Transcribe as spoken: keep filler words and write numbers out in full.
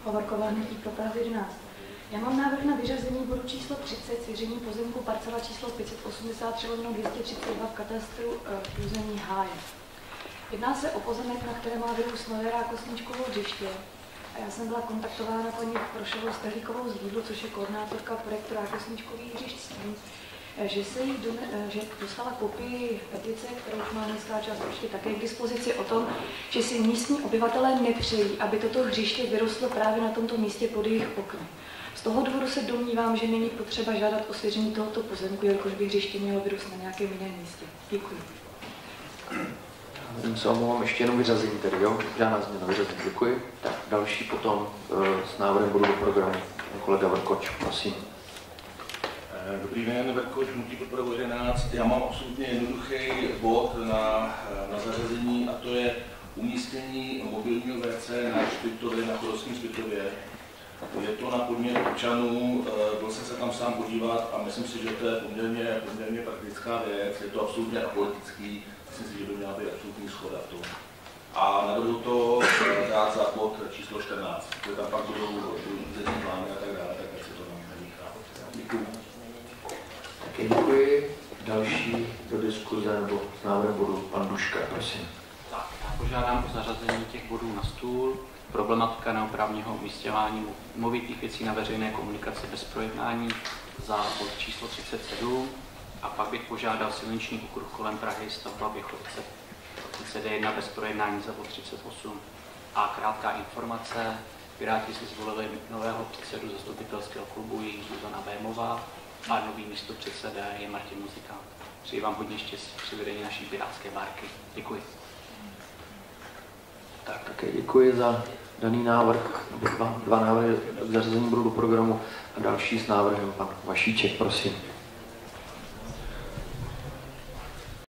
Hovorková, hnutí pro Prahu jedenáct. Já mám návrh na vyřazení bodu číslo třicet, svěření pozemku parcela číslo pět set osmdesát tři lomeno dvě stě třicet dva v katastru e, území Háje. Jedná se o pozemek, na které má vyrůst nové rákosničkovo hřiště. A já jsem byla kontaktována paní Prošovou Stehlíkovou z Lidlu, což je koordinátorka projektu rákosničkových hřišť, s tím, že se jí do, že dostala kopii petice, kterou už má městská část ještě také k dispozici, o tom, že si místní obyvatelé nepřejí, aby toto hřiště vyrostlo právě na tomto místě pod jejich okny. Z toho důvodu se domnívám, že není potřeba žádat o svěření tohoto pozemku, jelikož by hřiště mělo vyrůst na nějakém jiném místě. Děkuji. Já se omlouvám, ještě jenom vyřazení tedy, jo? Žádná změna, vyřazení, děkuji. Tak další potom s návrhem bodu do programu. Kolega Vrkoč, prosím. Dobrý den, Vrkoč, hnutí pro Prahu jedenáct. Já mám absolutně jednoduchý bod na, na zařazení, a to je umístění mobilního vé cé na Špitově, na Chodovském Špitově. Je to na podnět občanů, byl jsem se tam sám podívat a myslím si, že to je poměrně, poměrně praktická věc, je to absolutně apolitický, myslím si, že by měla být absolutní shoda v tom. A navrhu to dát za bod číslo čtrnáct, kde tam pak budou územní plány a tak dále, tak jak se to tam nemíchá. Děkuji. Také děkuji. Další do diskuze nebo s návrhem bodu pan Duška, prosím. Tak, já požádám o zařazení těch bodů na stůl. Problematika neoprávněného umísťování movitých věcí na veřejné komunikaci bez projednání za bod číslo třicet sedm a pak bych požádal silniční okruh kolem Prahy, stavba Běchovice třicet jedna bez projednání za bod třicet osm. A krátká informace, Piráti si zvolili nového předsedu zastupitelského klubu, je Zuzana Bémová a nový místopředseda je Martin Muzikant. Přeji vám hodně štěstí při vedení naší pirátské marky. Děkuji. Tak, také děkuji za daný návrh, dva, dva návrhy k zařazení bodu do programu a další s návrhem pan Vašíček, prosím.